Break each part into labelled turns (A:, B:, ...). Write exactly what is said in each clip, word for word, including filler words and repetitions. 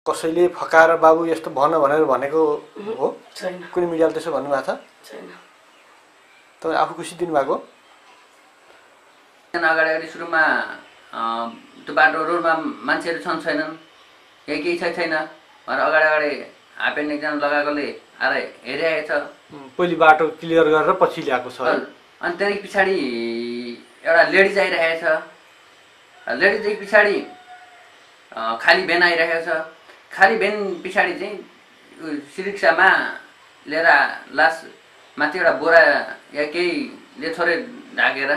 A: कसैले फकाएर बाबु यस्तो भन भनेर भनेको हो?
B: छैन।
A: कुनै मिडियाले त्यसो भन्नुभएको छ?
B: छैन।
A: तपाईँ आफू खुसी दिनुभएको?
C: अगाडि अगाडि सुरुमा त्यो बाटो रोडमा मान्छेहरू छन् छैनन् केही केही छ छैन भनेर अगाडि अगाडि हापेन एकजना लगाएकोले आएर हेरिरहेको छ।
A: पहिले बाटो क्लियर गरेर पछि ल्याएको छ।
C: अनि त्यहाँदेखि पछाडि एउटा लेडिज आइरहेको छ। लेडिजदेखि पछाडि खाली भ्यान आइरहेको छ। खाली भ्यान पछाडि चाहिँ सिरिक्सामा लिएर लास माथि एउटा बोरा या केहीले थोरै ढाकेर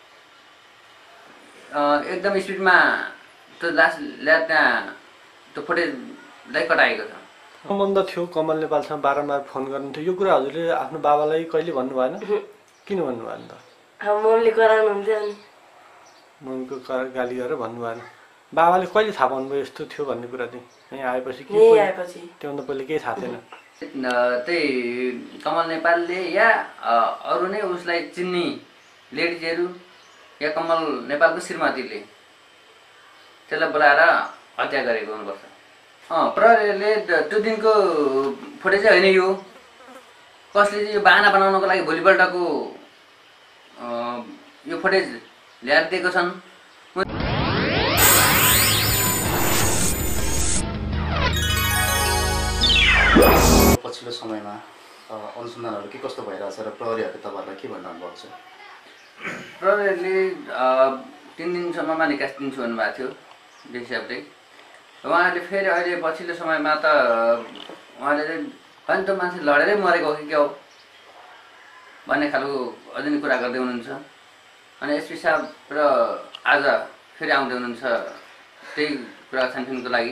C: एकदम स्पिडमा त्यो लास ल्याएर त्यहाँ त्यो फुटेजलाई कटाएको छ।
A: सम्बन्ध थियो कमल नेपालसँग बारम्बार फोन गर्नुहुन्थ्यो। यो कुरा हजुरले आफ्नो बाबालाई कहिले भन्नु भएन? किन भन्नु भएन त?
B: मम्मीले कराउनुहुन्थ्यो नि।
A: मम्मीको गाली गरेर भन्नु भएन? बाबाले कहिले थाहा पाउनुभयो यस्तो थियो भन्ने कुरा चाहिँ? यहाँ आएपछि कि
B: आएपछि
A: त्योभन्दा पहिले केही थाहा थिएन?
C: त्यही कमल नेपालले या अरू नै उसलाई चिन्ने लेडिजहरू या कमल नेपालको श्रीमतीले त्यसलाई बोलाएर हत्या गरेको हुनुपर्छ। अँ प्रहरीले त्यो दिनको फुटेजै होइन यो। कसले चाहिँ यो बाहना बनाउनको लागि भोलिपल्टको यो फुटेज ल्याएर दिएको छन्।
D: पछिल्लो समयमा अनुसन्धानहरू के कस्तो भइरहेछ र प्रहरीहरूले तपाईँहरूलाई के भन्नु भएको छ?
C: प्रहरीले तिन दिनसम्ममा निकास दिन्छु भन्नुभएको थियो हिसाबले। उहाँहरूले फेरि अहिले पछिल्लो समयमा त उहाँले चाहिँ होइन त मान्छे लडेरै मरेको हो कि क्या हो भन्ने खालको अझै नै कुरा गर्दै हुनुहुन्छ। अनि एसपी साहब र आज फेरि आउँदै हुनुहुन्छ त्यही कुरा छानबिनको लागि।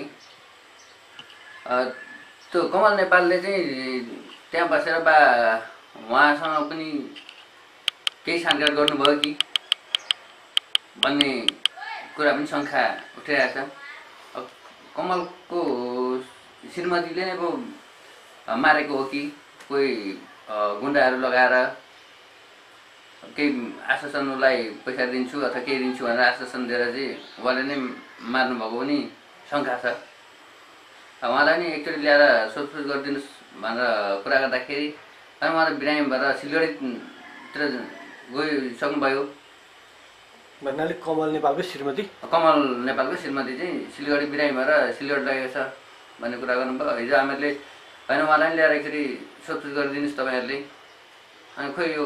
C: त्यो कमल नेपालले चाहिँ त्यहाँ बसेर बा उहाँसँग पनि केही छानकाट गर्नुभयो कि भन्ने कुरा पनि शङ्का उठिरहेको छ। कमलको श्रीमतीले नै पो मारेको हो कि कोही गुन्डाहरू लगाएर केही आश्वासन उसलाई पैसा दिन्छु अथवा केही दिन्छु भनेर आश्वासन दिएर चाहिँ उहाँले नै मार्नुभएको पनि शङ्का छ। उहाँलाई नि एकचोटि ल्याएर सोधपुछ गरिदिनुहोस् भनेर कुरा गर्दाखेरि अनि उहाँलाई बिरामी भएर सिलगढीतिर गइसक्नुभयो।
A: भन्नाले कमल नेपालको श्रीमती
C: कमल नेपालको श्रीमती चाहिँ सिलगढी बिरामी भएर सिलगढी लगेको छ भन्ने कुरा गर्नुभयो। हिजो हामीहरूले होइन उहाँलाई पनि ल्याएर एकचोटि सोधपुछ गरिदिनुहोस् तपाईँहरूले। अनि खोइ यो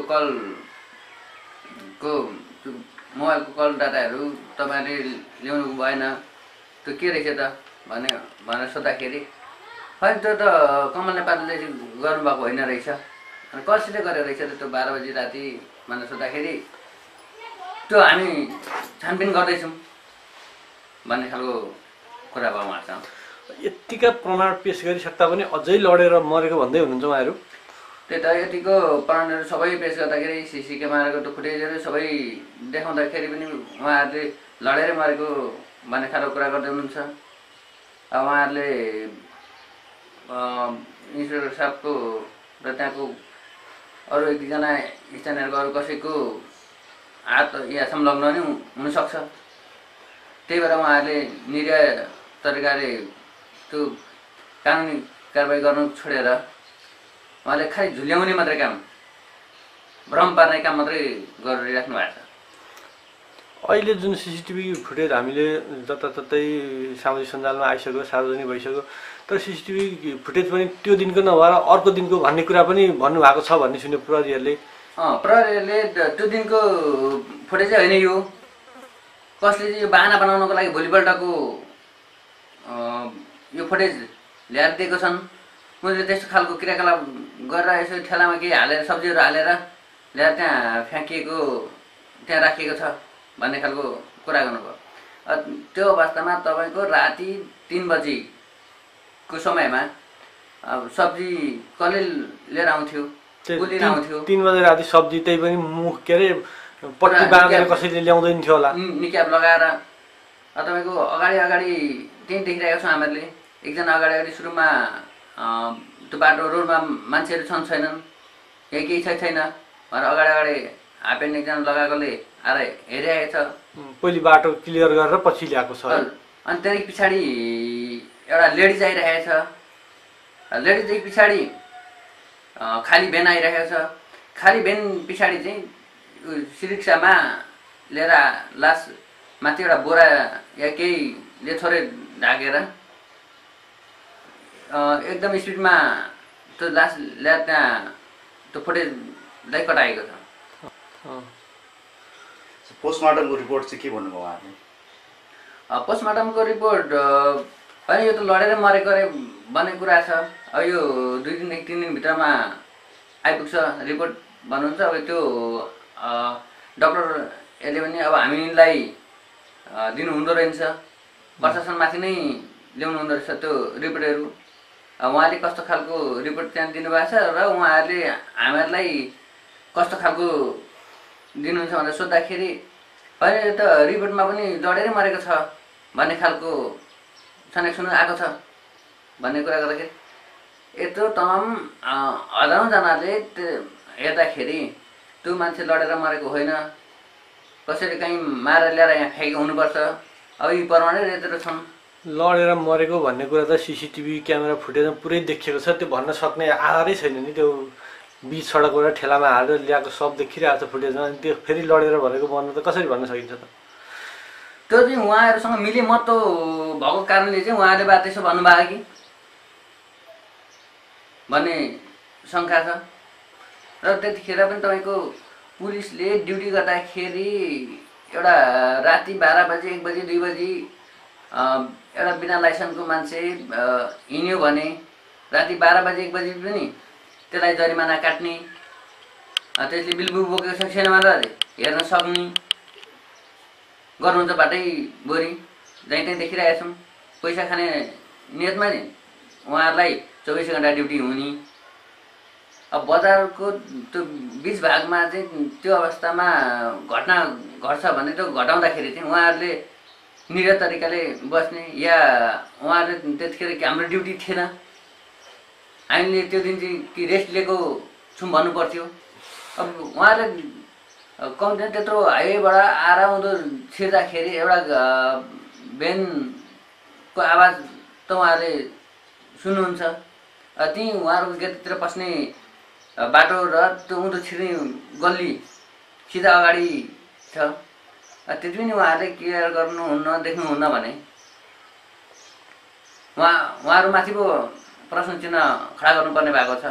C: कलको मोबाइलको कल डाटाहरू तपाईँहरूले ल्याउनु भएन त्यो के रहेछ त भने भनेर सोद्धाखेरि होइन त्यो त कमल नेपालले गर्नुभएको होइन रहेछ। अनि कसैले गरेको रहेछ त त्यो बाह्र बजी राति भनेर सोद्धाखेरि त्यो हामी छानबिन गर्दैछौँ भन्ने खालको कुरा भयो उहाँसँग।
A: यतिका प्रमाण पेस गरिसक्दा पनि अझै लडेर मरेको भन्दै हुनुहुन्छ उहाँहरू?
C: त्यही त यतिको प्रमाणहरू सबै पेस गर्दाखेरि सिसी क्यामेराको त्यो फुटेजहरू सबै देखाउँदाखेरि पनि उहाँहरूले लडेरै मरेको भन्ने खालको कुरा गर्दै हुनुहुन्छ। अब उहाँहरूले इन्सपेक्टर साहबको र त्यहाँको अरू एक दुईजना स्थानीयहरूको अरू कसैको हात या संलग्न नै हुनसक्छ। त्यही भएर उहाँहरूले निर्दय तरिकाले त्यो कानुनी कारबाही गर्नु छोडेर उहाँले खालि झुल्याउने मात्रै काम भ्रम पार्ने काम मात्रै गरिराख्नु भएको छ।
A: अहिले जुन सिसिटिभी फुटेज हामीले जताततै सामाजिक सञ्जालमा आइसक्यो, सार्वजनिक भइसक्यो, तर सिसिटिभी फुटेज पनि त्यो दिनको नभएर अर्को दिनको भन्ने कुरा पनि भन्नुभएको छ भन्ने सुन्यो प्रहरीहरूले।
C: अँ प्रहरीहरूले त्यो दिनको फुटेजै होइन यो। कसले चाहिँ यो बाहना बनाउनको लागि भोलिपल्टको यो फुटेज ल्याएर दिएको छन्। उनीहरूले त्यस्तो खालको क्रियाकलाप गरेर यसो ठेलामा केही हालेर सब्जीहरू हालेर ल्याएर त्यहाँ फ्याँकिएको त्यहाँ राखिएको छ भन्ने खालको कुरा गर्नुभयो। त्यो अवस्थामा तपाईँको राति तिन बजीको समयमा सब्जी कसले लिएर आउँथ्यो, कसले आउँथ्यो?
A: तिन बजे राति सब्जी त्यही पनि मुख के अरे पट्टी बाँधेर कसैले ल्याउँदैन थियो होला,
C: निक्याप लगाएर। तपाईँको अगाडि अगाडि त्यहीँ देखिरहेको छौँ हामीहरूले। एकजना अगाडि अगाडि सुरुमा त्यो बाटो रोडमा मान्छेहरू छन् छैनन् केही केही छ छैन भनेर अगाडि अगाडि हापेन एकजना लगाएकोले आएर हेरिरहेको छ।
A: पहिले बाटो क्लियर गरेर पछि ल्याएको छ।
C: अनि त्यहाँदेखि पछाडि एउटा लेडिज आइरहेको छ, लेडिजदेखि पछाडि खाली भ्यान आइरहेको छ, खाली भ्यान पछाडि चाहिँ सिरिक्सामा लिएर लास माथि एउटा बोरा या केहीले थोरै ढाकेर एकदम स्पिडमा त्यो लास ल्याएर त्यहाँ त्यो फुटेजलाई कटाएको छ।
D: पोस्टमार्टमको रिपोर्ट चाहिँ के भन्नुभयो उहाँहरूले?
C: पोस्टमार्टमको रिपोर्ट होइन, यो त लडेर मरेको अरे भन्ने कुरा छ। अब यो दुई दिनदेखि तिन दिनभित्रमा आइपुग्छ रिपोर्ट भन्नुहुन्छ। अब त्यो डक्टरहरूले पनि अब हामीलाई दिनु हुँदो रहेछ, प्रशासनमाथि नै ल्याउनु हुँदो रहेछ त्यो रिपोर्टहरू। उहाँले कस्तो खालको रिपोर्ट त्यहाँ दिनुभएको छ र उहाँहरूले हामीहरूलाई कस्तो खालको दिनुहुन्छ भनेर सोद्धाखेरि होइन यो त रिपोर्टमा पनि जडेरै मरेको छ भन्ने खालको छनक सुन्नु आएको छ भन्ने कुरा गर्दाखेरि यत्रो तमाम हजारौँजनाले हेर्दाखेरि त्यो मान्छे लडेर मरेको होइन, कसैले कहीँ मारेर ल्याएर यहाँ फ्याँकेको हुनुपर्छ। अब यी परमाणु यत्रो छन्।
A: लडेर मरेको भन्ने कुरा त सिसिटिभी क्यामेरा फुटेजमा पुरै देखिएको छ, त्यो भन्न सक्ने आधारै छैन नि। त्यो बिच सडकबाट ठेलामा हालेर ल्याएको सब देखिरहेको छ फुटेजमा, अनि त्यो फेरि लडेर भनेको भन्न त कसरी भन्न सकिन्छ त?
C: त्यो चाहिँ उहाँहरूसँग मिले मतो भएको कारणले चाहिँ उहाँले बा त्यसो भन्नुभयो कि भन्ने शङ्का छ। र त्यतिखेर पनि तपाईँको पुलिसले ड्युटी गर्दाखेरि एउटा राति बाह्र बजी एक बजी दुई बजी एउटा बिना लाइसेन्सको मान्छे हिँड्यो भने राति बाह्र बजी एक बजी पनि त्यसलाई जरिमाना काट्ने, त्यसले बिलबुक बोकेको छ छैन भनेर हेर्न सक्ने गर्नुहुन्छ बाटै बोरी जहीँ त्यहीँ देखिरहेका छौँ। पैसा खाने नियतमा नि उहाँहरूलाई चौबिस घन्टा ड्युटी हुने। अब बजारको त्यो बिच भागमा चाहिँ त्यो अवस्थामा घटना घट्छ भने त्यो घटाउँदाखेरि चाहिँ उहाँहरूले निरह तरिकाले बस्ने या उहाँहरूले त्यतिखेर हाम्रो ड्युटी थिएन, हामीले त्यो दिन चाहिँ कि रेस्ट लिएको छौँ भन्नु पर्थ्यो। अब उहाँहरूले कम्ती त्यत्रो हाइवेबाट आएर उँधो छिर्दाखेरि एउटा भ्यानको आवाज त उहाँहरूले सुन्नुहुन्छ, त्यहीँ उहाँहरूको गेटतिर पस्ने बाटो र त्यो उँधो छिर्ने गल्ली सिधा अगाडि छ। त्यति पनि उहाँहरूले केयर गर्नुहुन्न देख्नुहुन्न भने उहाँ उहाँहरूमाथि पो प्रश्न चिन्ह खडा गर्नुपर्ने भएको छ।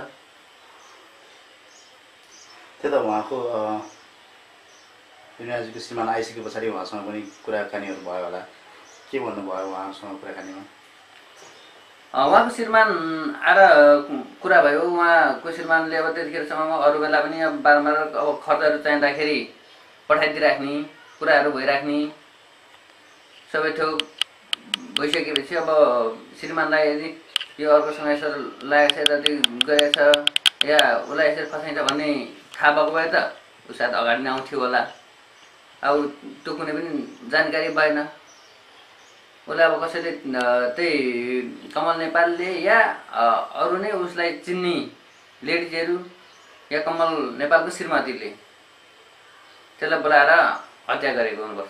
D: त्यो त उहाँको युनिभर्सिटीको श्रीमान आइसके पछाडि उहाँसँग पनि कुराकानीहरू भयो होला, के भन्नुभयो उहाँसँग कुराकानीमा?
C: उहाँको श्रीमान आएर कुरा भयो। उहाँको श्रीमानले अब त्यतिखेरसम्म अरू बेला पनि अब बारम्बार अब खर्चहरू चाहिँदाखेरि पठाइदिइराख्ने कुराहरू भइराख्ने सबै थोक भइसकेपछि अब श्रीमानलाई यदि यो अर्कोसँग यसरी लागेको छ यता गरेको छ या उसलाई यसरी फसाइन्छ भन्ने थाहा भएको भए त ऊ सायद अगाडि नै आउँथ्यो होला। अब त्यो कुनै पनि जानकारी भएन। उसले अब कसैले त्यही कमल नेपालले या अरू नै उसलाई चिन्ने लेडिजहरू या कमल नेपालको श्रीमतीले त्यसलाई बोलाएर हत्या गरेको हुनुपर्छ।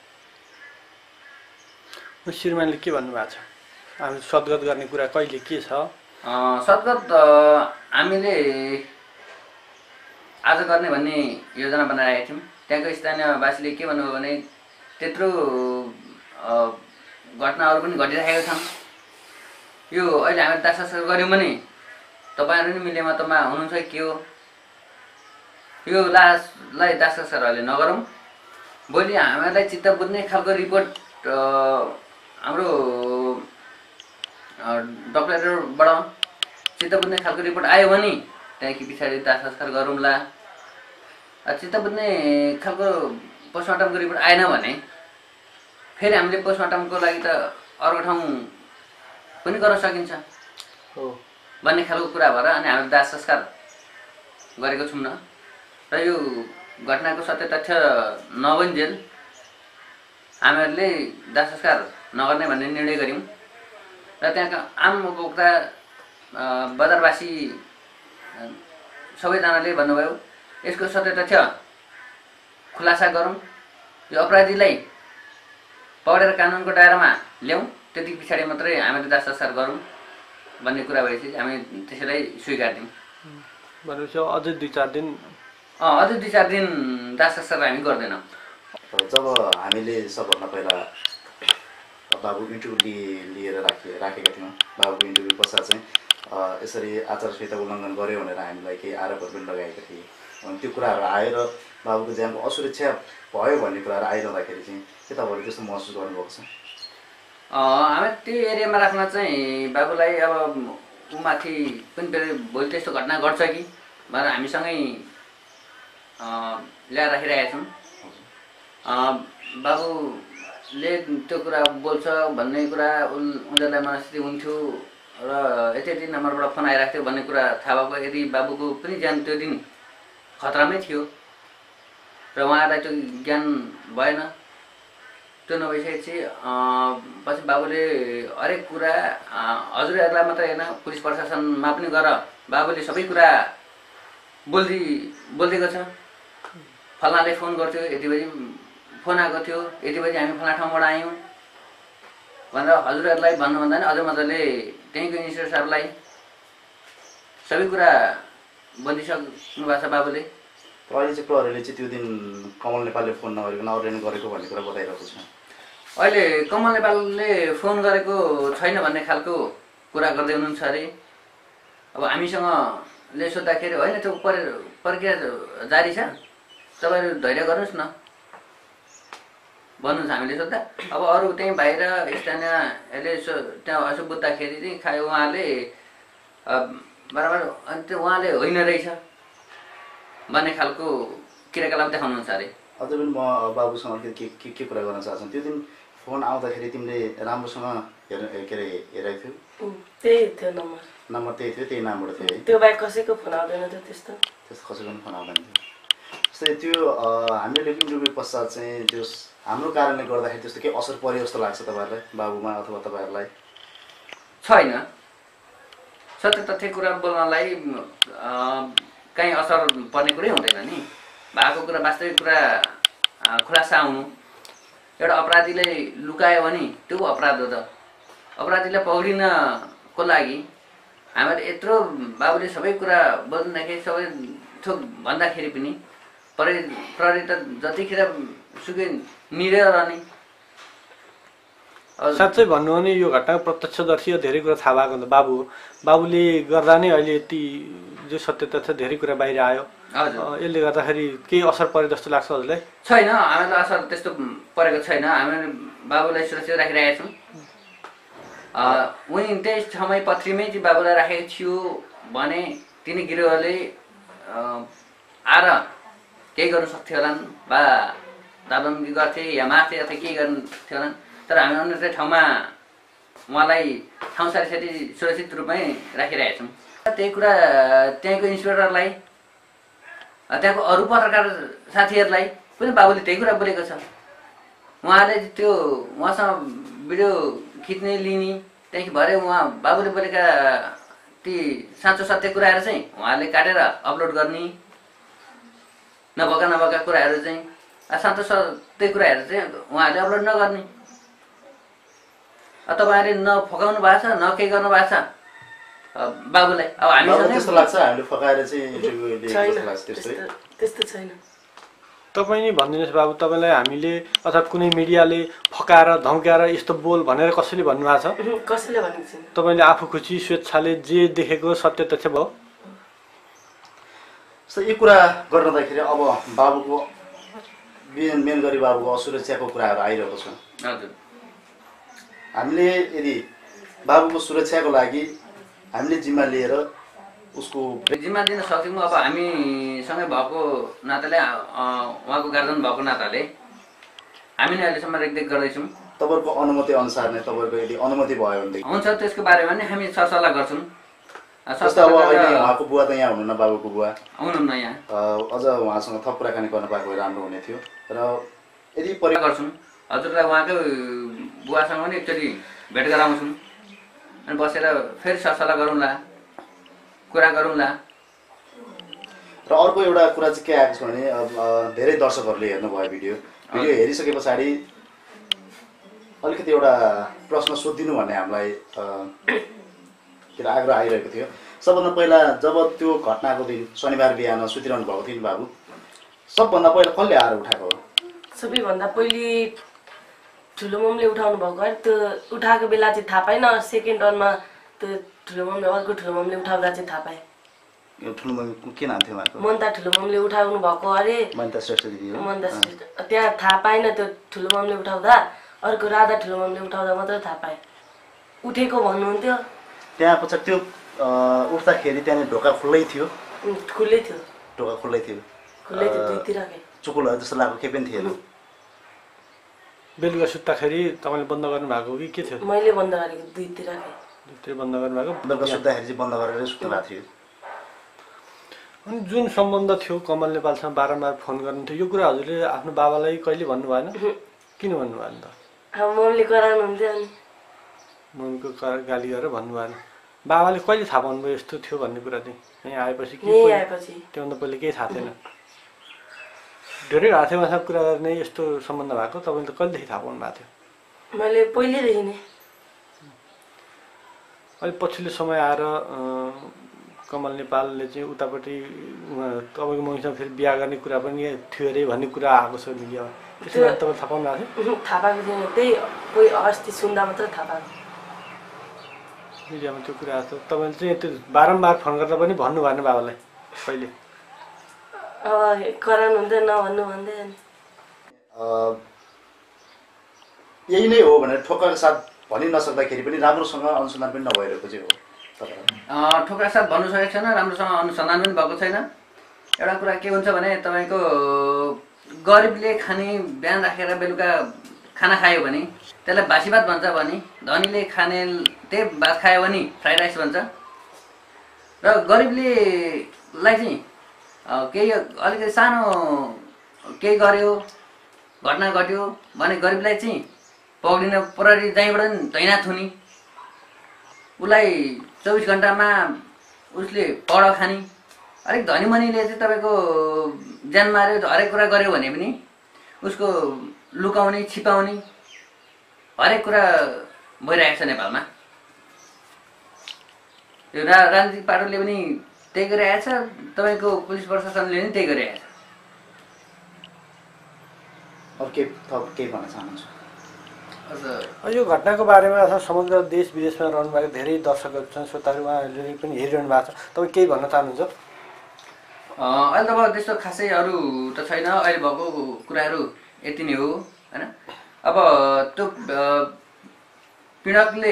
A: श्रीमानले के भन्नुभएको छ? हामी सद्गत गर्ने कुरा कहिले के छ?
C: सद्गत हामीले आज गर्ने भन्ने योजना बनाइरहेका थियौँ। त्यहाँको स्थानीयवासीले के भन्नुभयो भने त्यत्रो घटनाहरू पनि घटिरहेका छन्, यो अहिले हामी दास गऱ्यौँ भने तपाईँहरू नि मिलेमा तमा हुनुहुन्छ के हो, यो लासलाई दासहरूले नगरौँ। भोलि हामीहरूलाई चित्त बुझ्ने खालको रिपोर्ट हाम्रो डक्टरबाट चित्त बुझ्ने खालको रिपोर्ट आयो भने त्यहाँदेखि पछाडि दाह संस्कार गरौँला। चित्त बुझ्ने खालको पोस्टमार्टमको रिपोर्ट आएन भने फेरि हामीले पोस्टमार्टमको लागि त अर्को ठाउँ पनि गर्न सकिन्छ
A: हो
C: भन्ने खालको कुरा भएर अनि हामीले दाह संस्कार गरेको छौँ न। र यो घटनाको सत्य तथ्य नबन्जेल हामीहरूले दाह संस्कार नगर्ने भन्ने निर्णय गऱ्यौँ। र त्यहाँका आम उपभोक्ता बजारवासी सबैजनाले भन्नुभयो यसको सत्य तथ्य खुलासा गरौँ, यो अपराधीलाई पकडेर कानुनको दायरामा ल्याउँ, त्यति पछाडि मात्रै हामीले दास संस्कार गरौँ भन्ने कुरा भएपछि हामी त्यसैलाई स्वीकार दियौँ।
A: भनेपछि अझै दुई चार दिन
C: अँ अझै दुई चार दिन दास संस्कार हामी गर्दैनौँ।
D: जब हामीले सबभन्दा पहिला बाबु इन्टरभ्यू लि लिएर राखे राखेका थियौँ, बाबुको इन्टरभ्यू पश्चात चाहिँ यसरी आचार संहिता उल्लङ्घन गऱ्यो भनेर हामीलाई केही आरोपहरू पनि लगाएका थिए। अनि त्यो कुराहरू आएर बाबुको ज्यानको असुरक्षा भयो भन्ने कुराहरू आइरहँदाखेरि चाहिँ के तपाईँहरूले त्यस्तो महसुस गर्नुभएको छ?
C: हामी त्यो एरियामा राख्न चाहिँ बाबुलाई अब ऊ माथि पनि फेरि भोलि त्यस्तो घटना घट्छ कि भनेर हामीसँगै ल्याएर राखिरहेका छौँ। बाबुले त्यो कुरा बोल्छ भन्ने कुरा उनीहरूलाई मनस्थिति हुन्थ्यो र यति यति नम्बरबाट फोन आइरहेको थियो भन्ने कुरा थाहा भएको यदि बाबुको पनि ज्यान त्यो दिन खतरामै थियो र उहाँहरूलाई त्यो ज्ञान भएन। त्यो नभइसकेपछि पछि बाबुले हरेक कुरा हजुरहरूलाई मात्रै होइन पुलिस प्रशासनमा पनि गएर बाबुले सबै कुरा बोल्दै बोलिदिएको छ। फलानाले फोन गर्थ्यो, यति बजी फोन आएको थियो, यति बजी हामी फलाना ठाउँबाट आयौँ भनेर हजुरहरूलाई भन्नुभन्दा नि अझ मजाले त्यहीँको इन्स्पेक्टर साहबलाई सबै कुरा बोलिसक्नु भएको छ बाबुले।
D: अहिले चाहिँ प्रहरीले चाहिँ त्यो दिन कमल नेपालले फोन नगरिकन अरूले गरेको भन्ने कुरा बताइरहेको छ।
C: अहिले कमल नेपालले फोन गरेको छैन भन्ने खालको कुरा गर्दै हुनुहुन्छ अरे। अब हामीसँगले सोद्धाखेरि होइन त्यो पर प्रक्रिया जारी छ, तपाईँहरू धैर्य गर्नुहोस् न भन्नुहुन्छ हामीले सोद्धा। अब अरू त्यहीँ बाहिर स्थानीयले सो त्यहाँ यसो बुझ्दाखेरि चाहिँ खायो उहाँले बराबर अनि त्यो उहाँले होइन रहेछ भन्ने खालको क्रियाकलाप देखाउनुहुन्छ अरे।
D: अझ पनि म बाबुसँग के के के कुरा गर्न चाहन्छु, त्यो दिन फोन आउँदाखेरि तिमीले राम्रोसँग हेर के अरे हेरेको थियौ?
B: त्यही थियो नम्बर
D: नम्बर त्यही थियो, त्यही नामबाट थियो है?
B: त्यो बाहेक कसैको फोन आउँदैन थियो त्यस्तो
D: त्यस्तो कसैको पनि फोन आउँदैन थियो। जस्तै त्यो हामीले इन्टरभ्यू पश्चात चाहिँ त्यो हाम्रो कारणले गर्दाखेरि त्यस्तो के असर पर्यो जस्तो लाग्छ तपाईँहरूलाई बाबुमा अथवा तपाईँहरूलाई?
C: छैन, सत्य तथ्य कुरा बोल्नलाई कहीँ असर पर्ने कुरै हुँदैन नि। भएको कुरा वास्तविक कुरा खुलासा आउनु। एउटा अपराधीले लुकायो भने त्यो अपराध हो त। अपराधीलाई पक्रिनको लागि हामीले यत्रो बाबुले सबै कुरा बोल्दाखेरि सबै थोक भन्दाखेरि पनि प्रहरी प्रहरी त जतिखेर सुकै निरेर रहने।
A: साँच्चै भन्नु भने यो घटनाको प्रत्यक्षदर्शी धेरै कुरा थाहा भएको त बाबु बाबुले गर्दा नै अहिले यति जो सत्य तथ्य धेरै कुरा बाहिर आयो।
C: हजुर,
A: यसले गर्दाखेरि केही असर परे जस्तो लाग्छ हजुरलाई?
C: छैन, हामीलाई असर त्यस्तो परेको छैन। हामीले बाबुलाई सुरक्षित राखिरहेका छौँ। उनी त्यही समय पथरीमै चाहिँ बाबुलाई राखेको थियो भने तिनी गिरोहले आएर केही गर्नु सक्थ्यो होलान् वा दाबन्दी गर्थे या मार्थे अथवा केही गर्नु थियो होलान्। तर हामी अन्य ठाउँमा उहाँलाई ठाउँ सारी सुरक्षित रूपमै राखिरहेका छौँ। त्यही कुरा त्यहीँको इन्सपेक्टरलाई त्यहाँको अरू पत्रकार साथीहरूलाई पनि बाबुले त्यही कुरा बोलेको छ। उहाँले त्यो उहाँसँग भिडियो खिच्ने लिने त्यहाँदेखि भरे उहाँ बाबुले बोलेका ती साँचो सत्य कुराहरू चाहिँ उहाँले काटेर अपलोड गर्ने, नभएका नभएका कुराहरू चाहिँ साँचो सत्य कुराहरू चाहिँ उहाँहरूले अपलोड नगर्ने। तपाईँहरूले न फकाउनु भएको छ न केही गर्नु भएको छ बाबुलाई। अब हामी
D: त्यस्तो लाग्छ हामीले फकाएर चाहिँ इन्टरभ्यु लिएको जस्तो लाग्छ? त्यस्तै
B: त्यस्तो छैन।
A: तपाईँ नै भनिदिनुहोस् बाबु, तपाईँलाई हामीले अथवा कुनै मिडियाले फकाएर धम्क्याएर यस्तो बोल भनेर कसैले भन्नुभएको छ?
B: कसैले भनेको छैन।
A: तपाईँले आफू खुसी स्वेच्छाले जे देखेको सत्य तथ्य भयो?
D: सो यो कुरा गर्दाखेरि अब बाबुको मेन मेन गरी बाबुको असुरक्षाको कुराहरू आइरहेको छ।
C: हजुर,
D: हामीले यदि बाबुको सुरक्षाको लागि हामीले जिम्मा लिएर उसको
C: जिम्मा दिन सक्छौँ। अब हामीसँगै भएको नाताले उहाँको गार्जियन भएको नाताले हामी नै अहिलेसम्म रेखदेख गर्दैछौँ।
D: तपाईँहरूको अनुमति अनुसार नै तपाईँहरूको यदि अनुमति भयो भनेदेखि
C: हुन्छ, त्यसको बारेमा नि हामी सरसल्लाह गर्छौँ।
D: जस्तो अब अहिले उहाँको बुवा त यहाँ हुनुहुन्न, बाबुको बुवा
C: हुनुहुन्न यहाँ,
D: अझ उहाँसँग थप कुराकानी गर्न पाएको राम्रो हुने थियो। र यदि परि
C: गर्छौँ हजुरलाई उहाँकै बुवासँग पनि एकचोटि भेट गराउँछौँ अनि बसेर फेरि सरसल्लाह गरौँला, कुरा गरौँला।
D: र अर्को एउटा कुरा चाहिँ के आएको छ भने अब धेरै दर्शकहरूले हेर्नुभयो भिडियो भिडियो हेरिसके पछाडि अलिकति एउटा प्रश्न सोधिदिनु भन्ने हामीलाई के अरे आग्रह आइरहेको थियो। सबभन्दा पहिला जब त्यो घटनाको दिन शनिबार बिहान सुतिरहनु भएको थियो नि बाबु, सबभन्दा पहिला कसले आएर उठाएको हो?
B: सबैभन्दा पहिले ठुलो ममले उठाउनु भएको है। त्यो उठाएको बेला चाहिँ थाहा पाएन, सेकेन्ड टर्नमा त्यो ठुलो ममले अर्को ठुलो ममले उठाउँदा चाहिँ थाहा पाएँ।
D: यो ठुलो मम्मी के नाम थियो उहाँको?
B: मन्ता ठुलो ममले उठाउनु भएको अरे,
D: मन्ता श्रेष्ठ दिदी हो।
B: मन्ता श्रेष्ठ। त्यहाँ थाहा पाएन त्यो ठुलो ममले उठाउँदा, अर्को राधा ठुलो ममले उठाउँदा मात्रै थाहा पाएँ। उठेको भन्नुहुन्थ्यो।
D: त्यहाँ पछाडि त्यो उठ्दाखेरि त्यहाँनिर ढोका खुल्लै थियो?
B: खुल्लै थियो।
D: ढोका खुल्लै थियो?
B: खुल्लै थियो दुईतिरकै।
D: चुकुलहरू जस्तो लागेको केही पनि थिएन?
A: बेलुका सुत्दाखेरि तपाईँले बन्द गर्नु भएको कि के थियो?
B: मैले बन्द गरेको दुईतिरकै।
A: दुईतिर बन्द गर्नु भएको?
D: बेलुका सुत्दाखेरि चाहिँ बन्द गरेर सुत्नु भएको थियो।
A: अनि जुन सम्बन्ध थियो कमल नेपालसँग बारम्बार फोन गर्नुहुन्थ्यो, यो कुरा हजुरले आफ्नो बाबालाई कहिले भन्नु भएन? किन भन्नु भएन त?
B: अब मम्मीले कराउनुहुन्थ्यो अनि
A: मम्मीको गाली गरेर भन्नु भएन। बाबाले कहिले थाहा पाउनुभयो यस्तो थियो भन्ने कुरा चाहिँ? यहाँ आएपछि कि
B: यहीँ आएपछि?
A: त्योभन्दा पहिले केही थाहा थिएन? धेरै हाथेमाथमा कुरा गर्ने यस्तो सम्बन्ध भएको तपाईँले त कहिलेदेखि थाहा पाउनु भएको थियो?
B: मैले पहिल्यैदेखि नै।
A: अहिले पछिल्लो समय आएर कमल नेपालले चाहिँ उतापट्टि तपाईँको मम्मीसँग फेरि बिहा गर्ने कुरा पनि थियो अरे भन्ने कुरा आएको छ मिडियामा, त्यसो भए तपाईँ थाहा पाउनु भएको थियो?
B: थाहा पाएको थिएन, त्यही कोही अस्ति सुन्दा मात्रै थाहा पाएको।
A: मिडियामा त्यो कुरा आएको छ। तपाईँले चाहिँ त्यो बारम्बार फोन गर्दा पनि भन्नु भएन बाबालाई कहिले?
B: अब कराउनुहुन्थ्यो नभन्नु भन्दै अनि
D: यही नै हो भनेर ठोक्काको साथ भनि नसक्दाखेरि पनि राम्रोसँग अनुसन्धान पनि नभइरहेको चाहिँ हो।
C: ठोक्का साथ भन्नु सकेको छैन, राम्रोसँग अनुसन्धान पनि भएको छैन। एउटा कुरा के हुन्छ भने तपाईँको गरिबले खाने बिहान राखेर बेलुका खाना खायो भने त्यसलाई बासी भात भन्छ भने, धनीले खाने त्यही भात खायो भने फ्राइड राइस भन्छ। र गरिबलेलाई चाहिँ केही अलिकति सानो केही गर्यो, घटना घट्यो भने गरिबलाई चाहिँ पक्रिन प्रहरी जहीँबाट पनि तैनात हुने, उसलाई चौबिस घन्टामा उसले पढ खाने। अलिक धनी मनीले चाहिँ तपाईँको ज्यान मार्यो, हरेक कुरा गर्यो भने पनि उसको लुकाउने छिपाउने हरेक कुरा भइरहेको छ नेपालमा। यो रा राजनीतिक पार्टीले पनि त्यही गरिरहेको छ, तपाईँको पुलिस प्रशासनले पनि त्यही गरिरहेको छ।
D: अब के थप केही भन्न चाहनुहुन्छ?
A: यो घटनाको बारेमा अथवा समग्र देश विदेशमा रहनुभएको धेरै दर्शकहरू छन्, श्रोताहरू, उहाँहरूले पनि हेरिरहनु भएको छ। तपाईँ केही भन्न चाहनुहुन्छ?
C: अहिले त अब त्यस्तो खासै अरू त छैन, अहिले भएको कुराहरू यति नै हो होइन। अब त्यो पीडकले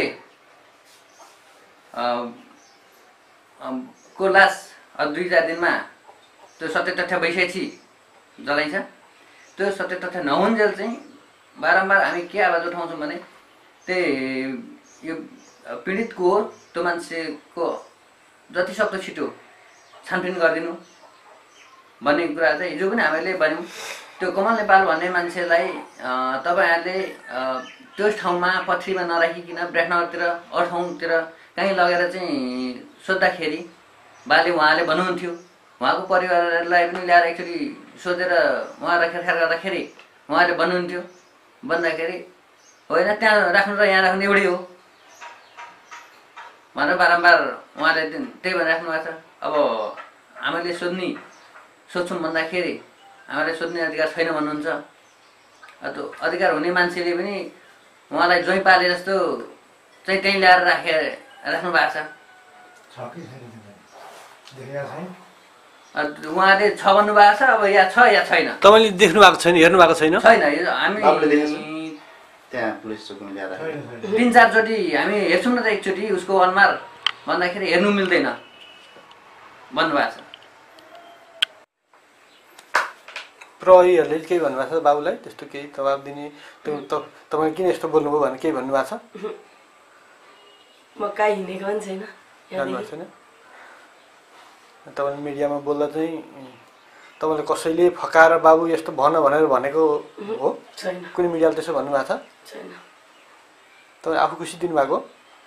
C: को लास दुई चार दिनमा त्यो सत्य तथ्य भइसकेपछि जलाइन्छ। त्यो सत्य तथ्य नहुन्जेल चाहिँ बारम्बार हामी के आवाज उठाउँछौँ भने त्यही यो पीडितको त्यो मान्छेको जतिसक्दो छिटो छानबिन गरिदिनु भन्ने कुरा चाहिँ हिजो पनि हामीले भन्यौँ। त्यो कमल नेपाल भन्ने मान्छेलाई तपाईँहरूले त्यो ठाउँमा पथरीमा नराखिकन ब्रेकनगरतिर अरू ठाउँतिर कहीँ लगेर चाहिँ सोद्धाखेरि बाले उहाँले भन्नुहुन्थ्यो, उहाँको परिवारलाई पनि ल्याएर एकचोटि सोधेर उहाँ रेखदेख गर्दाखेरि उहाँले भन्नुहुन्थ्यो, भन्दाखेरि होइन त्यहाँ राख्नु र यहाँ राख्नु एउटै हो भनेर बारम्बार उहाँले त्यही भनिराख्नु भएको छ। अब हामीले सोध्ने सोध्छौँ भन्दाखेरि हामीले सोध्ने अधिकार छैन भन्नुहुन्छ। त्यो अधिकार हुने मान्छेले पनि उहाँलाई ज्वाइँ पाले जस्तो चाहिँ त्यहीँ ल्याएर राखेर राख्नु भएको छ। उहाँले छ भन्नुभएको छ, अब या छ या छैन।
A: तपाईँले देख्नु भएको छैन, हेर्नु भएको छैन?
C: छैन, हामी तिन चारचोटि हामी हेर्छौँ न त, एकचोटि उसको अनुहार भन्दाखेरि हेर्नु मिल्दैन भन्नुभएको छ।
A: प्रहरीहरूले केही भन्नुभएको छ बाबुलाई? त्यस्तो केही दबाब दिने, त्यो तपाईँ किन यस्तो बोल्नुभयो भने केही भन्नुभएको छ?
B: म कहीँ हिँडेको पनि छैन।
A: जानुभएको छैन? तपाईँले मिडियामा बोल्दा चाहिँ तपाईँले कसैले फकाएर बाबु यस्तो भन भनेर भनेको हो?
B: छैन।
A: कुनै मिडियाले त्यसो भन्नुभएको छ?
B: छैन।
A: तपाईँ आफू खुसी दिनुभएको?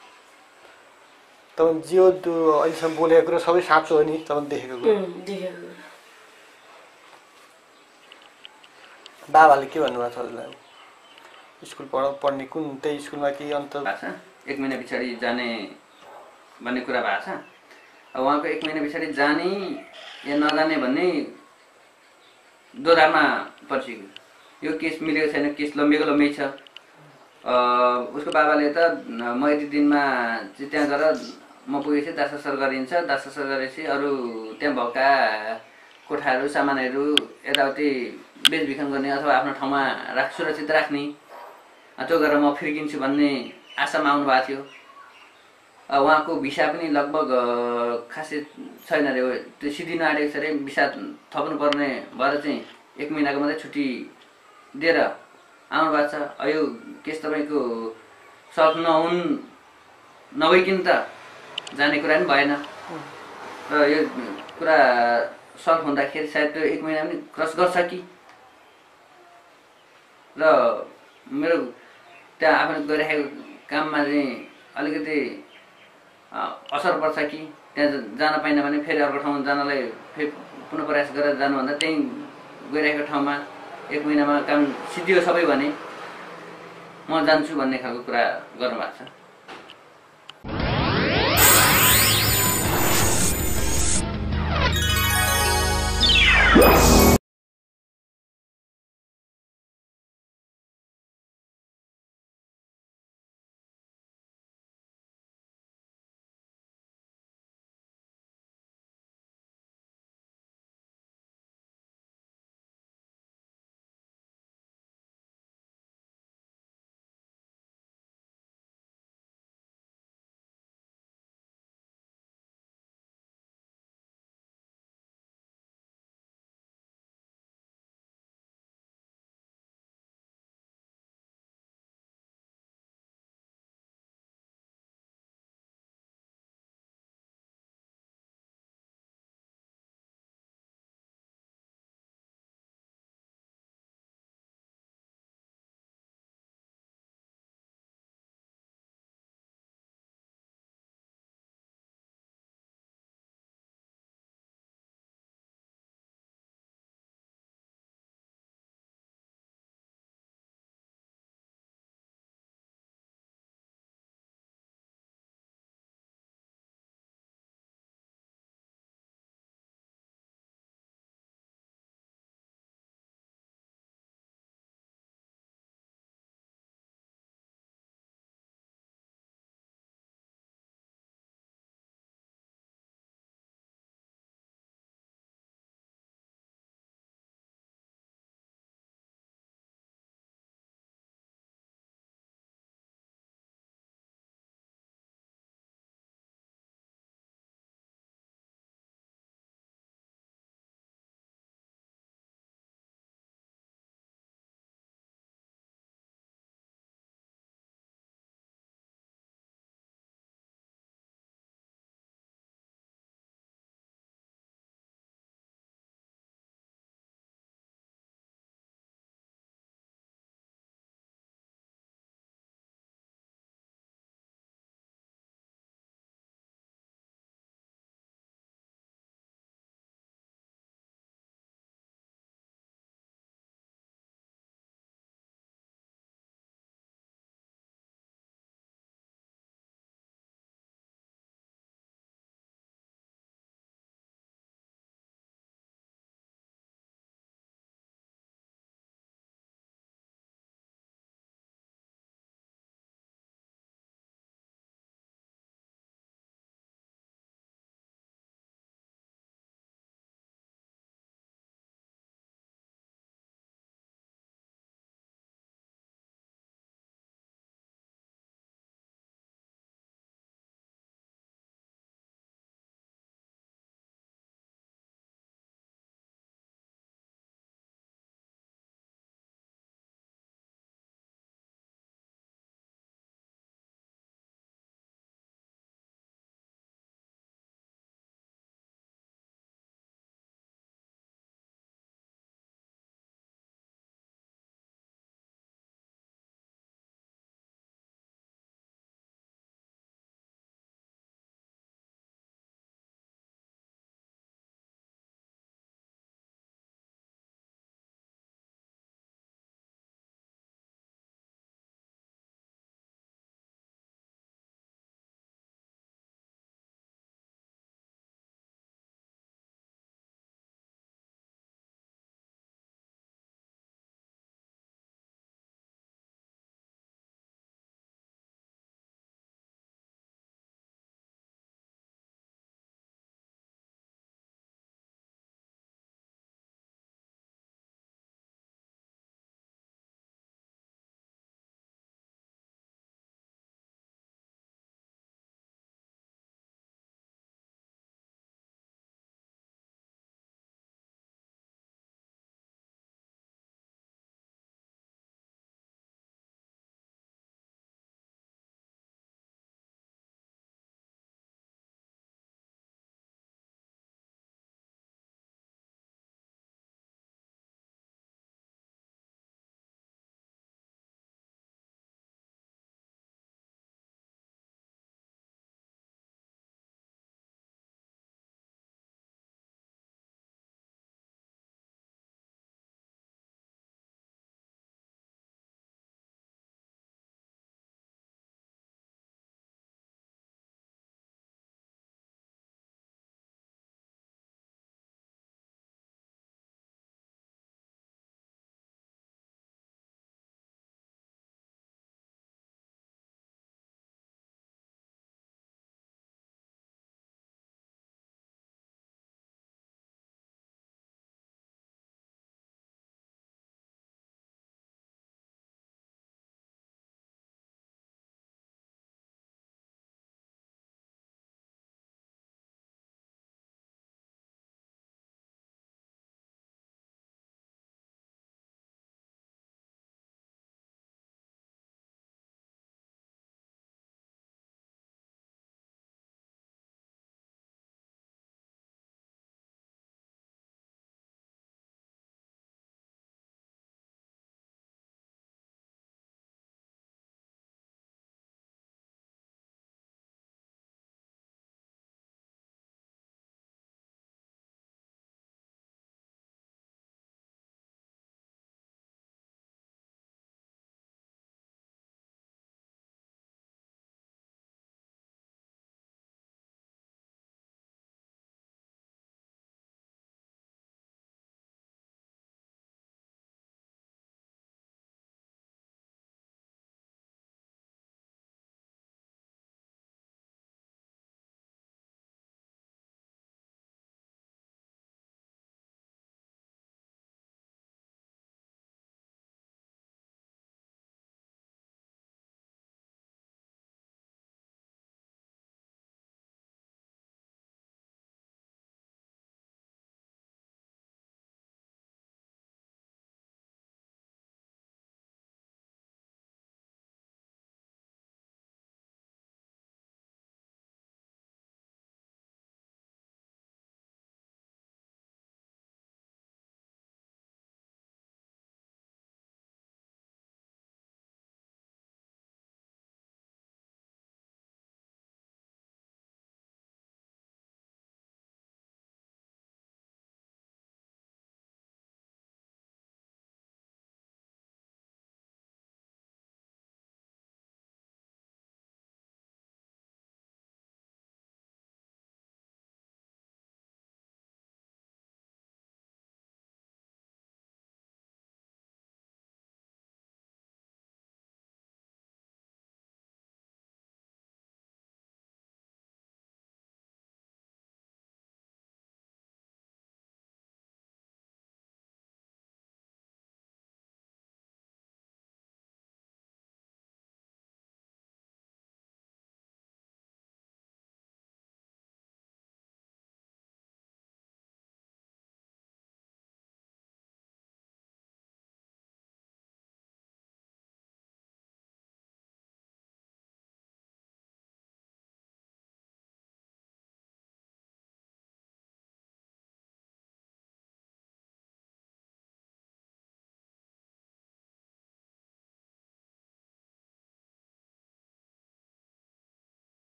A: तपाईँ जे त्यो अहिलेसम्म बोलेको कुरा सबै साँचो हो नि तपाईँले देखेको कुरा?
B: देखेको।
A: बाबाले के भन्नुभएको छ हजुरलाई? स्कुल पढ पढ्ने कुन त्यही स्कुलमा कि अन्त
C: भएको छ एक महिना पछाडि जाने भन्ने कुरा भएको छ। अब उहाँको एक महिना पछाडि जाने या नजाने भन्ने दोधारमा पर्सियो। यो केस मिलेको छैन, केस लम्बिएको लम्बै छ। उसको बाबाले त म यति दिनमा चाहिँ त्यहाँ गएर म पुगेपछि दाससर गरिन्छ, दाससर गरेपछि अरू त्यहाँ भएका कोठाहरू सामानहरू यताउति बेचबिखन गर्ने अथवा आफ्नो ठाउँमा राख सुरक्षित राख्ने, त्यो गरेर म फिर्किन्छु भन्ने आशामा आउनु भएको थियो। उहाँको भिसा पनि लगभग खासै छैन अरे, त्यो सिद्धिन आँटेको छ अरे। भिसा थप्नुपर्ने भएर चाहिँ एक महिनाको मात्रै छुट्टी दिएर आउनु भएको छ। यो केस तपाईँको सल्भ नहुन् नभइकन त जाने कुरा पनि भएन र यो कुरा सल्भ हुँदाखेरि सायद त्यो एक महिना पनि क्रस गर्छ कि र मेरो त्यहाँ आफूले गरिरहेको काममा चाहिँ अलिकति असर पर्छ कि त्यहाँ जान पाइनँ भने फेरि अर्को ठाउँमा जानलाई फेरि पुनः प्रयास गरेर जानुभन्दा त्यहीँ गइरहेको ठाउँमा एक महिनामा काम सिद्धियो सबै भने म जान्छु भन्ने खालको कुरा गर्नुभएको छ।